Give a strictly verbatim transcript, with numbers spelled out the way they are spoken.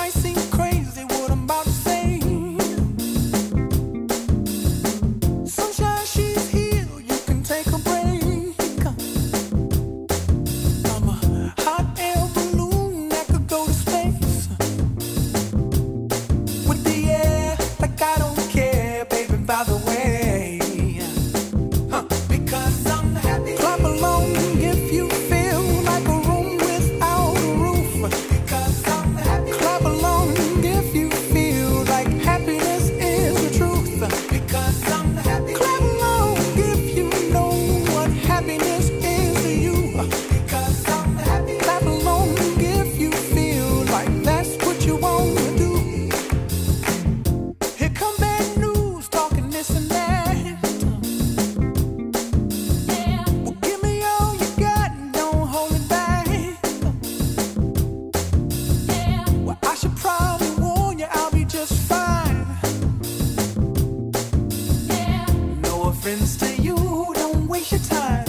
might seem crazy what I'm about to say. Sunshine, she's here, you can take a break. I'm a hot air balloon that could go to space. With the air, like I don't care, baby, by the way. Huh. Because I'm happy. Clap along if you feel like a room without a roof. Because I'm happy. Clap along if you feel like happiness is the truth. Because I'm happy. Clap along if you know what happiness is to you. Because I'm happy. Clap along if you feel like that's what you want to do. Here come bad news, talking this and that. Well, give me all you got and don't hold it back. Well, I should probably warn you, I'll be just fine. No offense to you, don't waste your time.